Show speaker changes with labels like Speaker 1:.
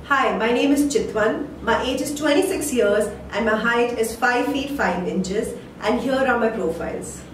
Speaker 1: Hi, my name is Chitwan. My age is 26 years and my height is 5 feet 5 inches, and here are my profiles.